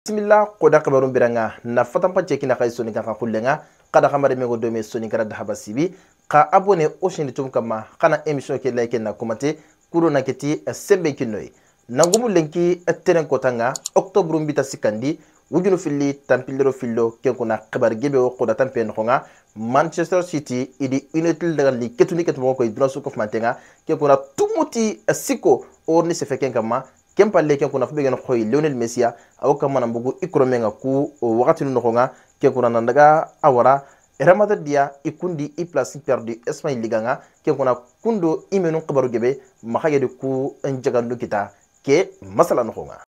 Bismillah koda kabarun biranga na fatan pa cekina kay soni kan kullenga kada kamare mego do me soni kara da habasibi ka abone o shini tum kama kana emission ke like na komate kuro na keti sembe kinoi nangumu lenki teren kotanga octobre mbita sikandi wujunu filli tampilero fillo ke kuna kabar gebe o koda tampen khonga Manchester City idi unitil daga li ketuni ketu ko idra su ko mantenga ke kuna tumuti siko orni se feken kama kempa leke kuna fube gana khoy Lionel Messi aw kam manam bugu ikromenga ku wakati no nga ke kuna nandaga awara ramada dia ikundi i place perdu Espagne liganga ke kuna kundo imenu qabaru gebe mahagede ku njagandu kita ke masala no nga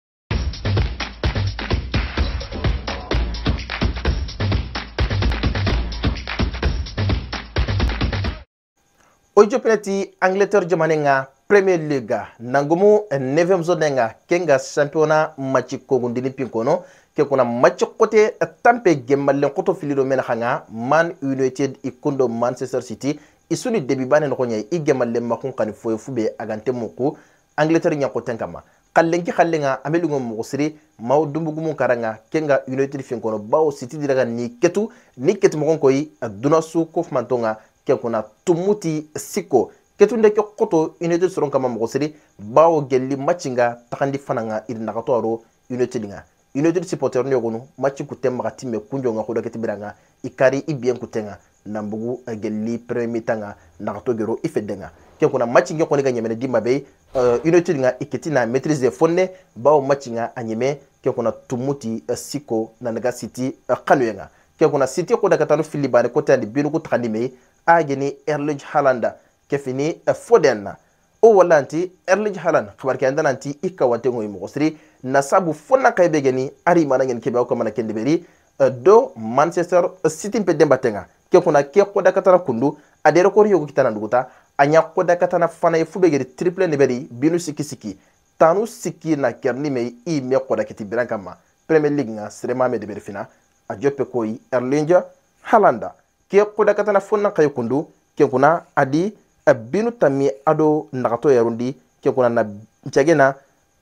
ojo penati Angleterre jamanenga Premier League nangumu 9e zone nga kenga championnat match ko gundini pinkono ke kuna match côté tampe gemmalle koto filido men khanga Man United ikundo Manchester City isuni debi bane no nyai i gemmalle makun kan foye fube agante muku Angleterre nya ko tenkama kallenki kallenga amelungo mugusiri maw dumbugumun karanga kenga United finkono bawo City diraga ni ketu mo koyi aduna su kofmantonga ke kuna tumuti siko ketunde ke koto United soron kama mugusiri bawo gelli matchinga takandi fananga irina katoro United supporter ne gonu matchi kutemma katime kunjo nga kodo ketibiranga ikari ibien kutenga nambugu gelli premier tanga nakato gero ifedenga ke kuna matchinga ko nga nyemene dimba be United nga iketina maîtriser fonne bawo matchinga anyeme ke kuna tumuti siko na naga City kanuyenga ke kuna City ko daga tanu filibane ko tandi binu ko takandime ageni Erling Haaland kefini Foden o walanti Erling Haaland khabar ke andana anti ikawate ngoy mugusri nasabu fonna kay begeni ari manangen kebe ko mana kende beri do Manchester City pe dembatenga ke kuna ke ko dakatana kundu adere ko riyo kitana nduguta anya ko dakatana fana e fubegeri triple ne beri binu sikisiki tanu siki na kerni me i me ko dakati birankama Premier League nga srema me de beri fina a joppe koy Erling Haaland ke ko dakatana fonna kay kundu ke kuna adi binu tami ado nagato yarundi ke kuna na chagena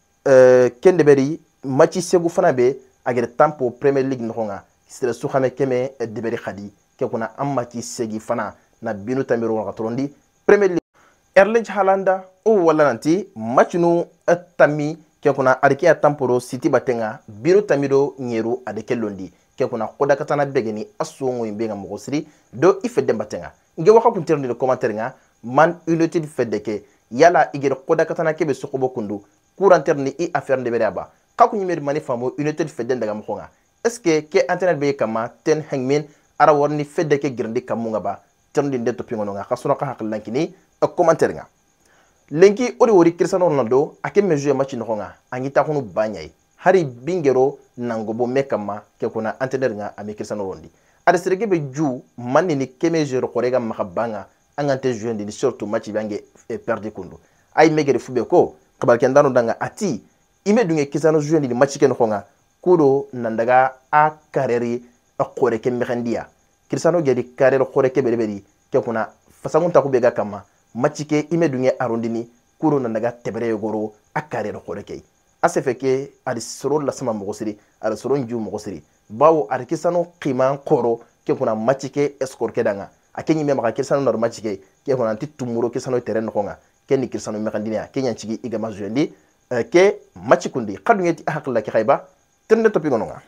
kende beri machi segu fana be agere tampo Premier League nokonga sira su xame keme de beri khadi ke kuna am machi segi fana na binu tami ro nagatondi Premier League Erling Haaland o wala nanti match nu tami ke kuna ariki tamporo City batenga binu tami do nyeru adeke londi ke kuna koda katana begeni asongo imbenga mogosiri do ife dembatenga nge waka kunterni de commentaire nga Man United fedeke yala igere koda katana kebe sokobo kundu couranter ni i affaire de beraba kaku nyimeri mani famo United fedden daga mkonga est-ce que internet be kama ten hangmin ara warni fedeke girndi kamunga ba terndi de topingo nga khasuna ka haklankini commentaire nga lenki ori wori Cristiano Ronaldo ake meju match no nga angita kunu banyai hari bingero nangobo mekama ke kuna internet nga ami Cristiano Ronaldo ada serege be ju manni ni kemeje korega makabanga angante jouer ni surtout match bange perdu kundu ay megere fube ko kabar kendano danga ati ime dunge kisano jouer ni match ken khonga kudo nandaga a kareri akore ke mekandia Cristiano gedi kareri khore ke bereberi ke kuna fasangun ta kubega kama match ke ime dunge arondini kudo nandaga tebere goro a kareri khore ke asefeke adi soro la sama mogosiri adi soro nju mogosiri bawo adi Cristiano qima koro ke kuna match ke escort ke danga akenyi me maka Cristiano no match ke kuna anti tumuro Cristiano terrain khonga ken Cristiano mekandinia kenya chigi igama jouendi ke match kundi kadungeti hakla ki khayba tende topi gononga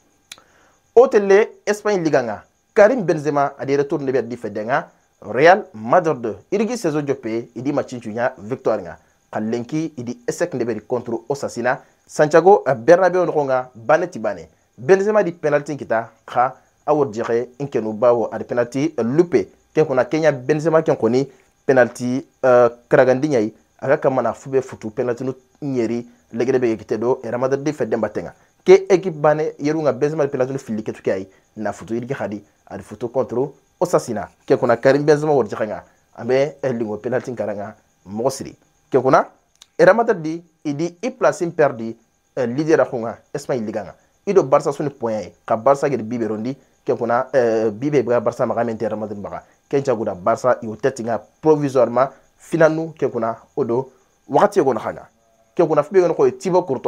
otelle Espagne liganga Karim Benzema adi retour ne be di fedenga Real Madrid irigi saison jope idi match chunya victoire nga kallenki idi esek ne be contre Osasuna Santiago Bernabeu ngonga baneti bane Benzema di penalty kita kha awor jere inkenu bawo adi penalty loupé ken kuna Kenya Benzema ken koni penalty kragandinya yi aga kamana fube futu penalty no nyeri legede be kitedo Real Madrid di fedde mbatenga ke équipe bane yerunga Benzema penalty no fili ketu kay na futu yidi khadi adi futu contre Osasuna ke kuna Karim Benzema wor jexanga ambe elingo penalty karanga mosiri ke kuna Real Madrid di idi i place perdu leader akhunga Espagne liganga ido Barça suni point ka Barça gede biberondi ke kuna bibe ba Barça magamente Real Madrid baga kencha guda Barça yo tetinga provisoirement finanu ke kuna odo wakati go na khanga ke kuna fube ko Thibaut Courtois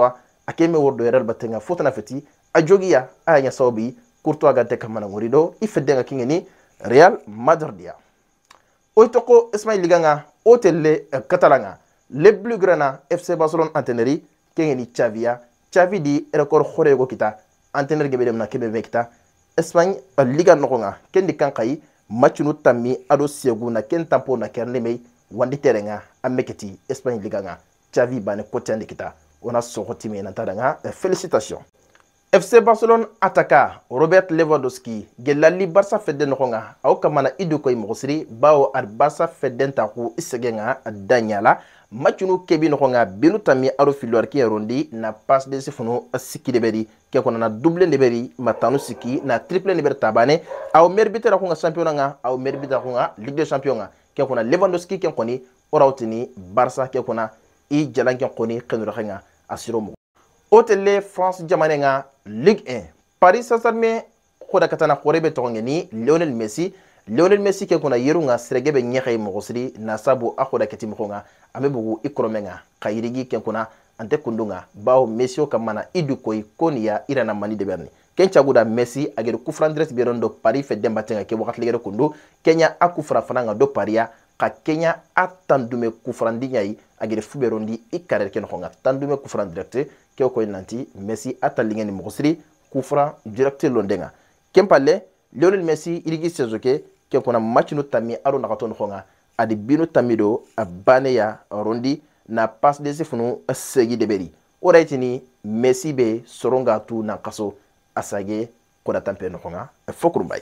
akeme wordo erar batenga fotana feti ajogiya aya sawbi Courtois ga te kamana ngorido ifeddenga kingeni Real Madrid. Oitoko Ismail Liganga hôtel Catalanga le plus grand FC Barcelone entraîneur kengeni Xavi di record khorego kita entraîneur gebe demna kebe vekta Espagne Liga nokonga kendi kankai matchunu tammi ado seguna ken tampo na kerne mei wandi terenga ameketi Espagne Liganga Xavi bane kotande kita ona sokoti me nantadanga félicitations. FC Barcelone attaquant Robert Lewandowski gelali Barça fedden nokonga au kamana idu koy mogosiri bawo ar Barça fedden taku isegenga danyala matchunu kebi nokonga binu tami aro filor ki rondi na passe de sifunu siki de beri ke kona na double de beri matanu siki na triple de beri tabane au merbite rakonga championnat nga au merbite rakonga Ligue des Champions ke kona Lewandowski ke koni orawtini Barça ke kona i jalan ke koni kenura nga asiro Hôtel France Jamanenga Ligue 1 Paris Saint-Germain khoda katana khorebe tongeni Lionel Messi ke kuna yerunga sregebe nyekhay mogosri nasabu akhoda keti mkhonga amebugu ikromenga kayirigi ke kuna ante kundunga bawo Messi o kamana idu koy konia irana mani de berni kencha guda Messi agere kufrandres birondo Paris fe dembatenga ke wakati legere kundu Kenya akufra fananga do Paria ka Kenya atandume kufrandi nyai agere fuberondi ikarer ken khonga tandume kufrandirect ke ko nanti Messi atalingeni mogosri kufra direct londenga kempale Lionel Messi irigi sezoke ke kona match no tami aro nakaton khonga adi binu tamido abane ya rondi na passe de sifunu segi de beri oraitini Messi be soronga tu na kaso asage kona tampe no khonga fokurumbay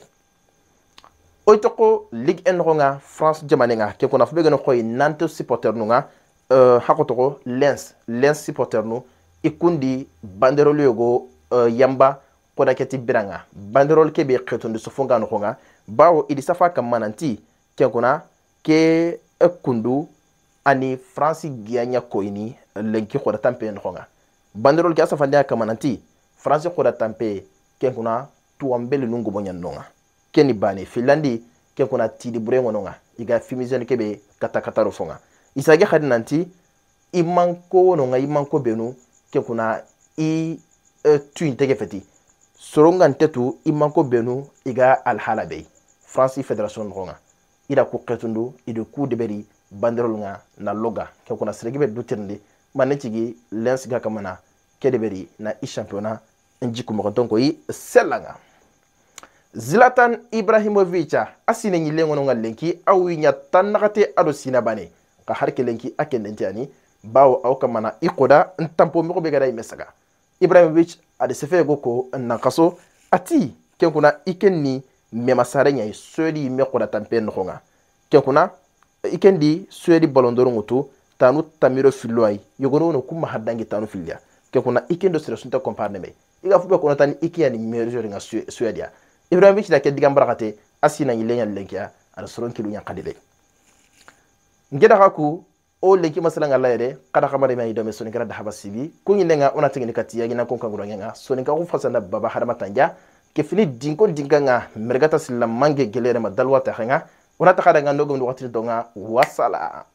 oitoko Ligue 1 khonga France jamanenga ke kona fubege no khoy Nantes supporter nunga hakotoko Lens supporter nu ikundi banderole yogo yamba koda keti biranga banderole kebe khetondi sofonga no khonga bawo idi safa kamananti kenkuna ke kundu ani France gianya koini lenki khoda tampe no khonga banderole ke asafa ndia kamananti France khoda tampe kenkuna tuambele nungu bonyandonga keni bani Finlandi kenkuna tidi burengo nonga iga fimizene kebe kata rofonga isage khadinanti imanko benu kenkuna tu intege feti soronga ntetu imanko benu iga alhalabe France Fédération ngonga ida ku ketundu idu ku deberi banderol nga na loga kenkuna sregebe dutirndi manechigi Lens ga kamana kedeberi na championnat njiku mo tonko yi selanga Zlatan Ibrahimovic asine nyilengo no ngalenki awinya tanakate ado sinabane ka harke lenki akendentiani bawo au kamana ikoda ntampo miko begada imesaga Ibrahimovic ade sefe goko nakaso ati kenkuna ikenni mema sarenya sodi mekoda tampe nkonga kenkuna ikendi sodi ballon d'or ngutu tanu tamiro filwai yogono no kuma hadangi tanu filya kenkuna ikendo selesunta comparne me iga fube kono tani ikiyani meilleur nga Suède Ibrahimovic da ke digambara kate asina nyilenya lenkia ada soron kilu nya kadile ngeda haku o lenki masala ngala yede kada kamare mai do me soni gara da habasibi kunyi lenga ona tingini kati ya gina konka nguro nga soni ka fasana baba harama tanja ke fini dinko dinganga mergata silla mange gelere ma dalwa ta nga ona ta kada ngando gum wakati donga wasala